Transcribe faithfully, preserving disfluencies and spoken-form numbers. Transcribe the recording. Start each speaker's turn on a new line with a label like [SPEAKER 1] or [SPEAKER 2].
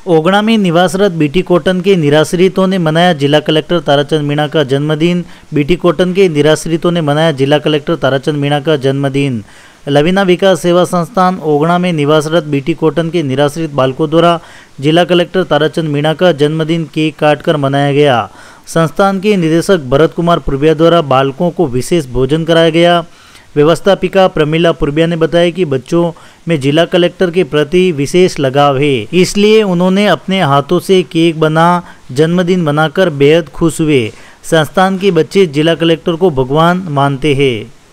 [SPEAKER 1] ओगड़ा में निवासरत BT cotton के निराश्रितों ने मनाया जिला कलेक्टर ताराचंद मीणा का जन्मदिन। बीटी कॉटन के निराश्रितों ने मनाया जिला कलेक्टर ताराचंद मीणा का जन्मदिन। लवीना विकास सेवा संस्थान ओगड़ा में निवासरत बीटी कॉटन के निराश्रित बालकों द्वारा जिला कलेक्टर ताराचंद मीणा का जन्मदिन केक काटकर मनाया गया। संस्थान के निदेशक भरत कुमार पुरबिया द्वारा बालकों को विशेष भोजन कराया गया। व्यवस्थापिका प्रमिला पुरबिया ने बताया कि बच्चों में जिला कलेक्टर के प्रति विशेष लगाव है, इसलिए उन्होंने अपने हाथों से केक बना जन्मदिन मनाकर बेहद खुश हुए। संस्थान के बच्चे जिला कलेक्टर को भगवान मानते हैं।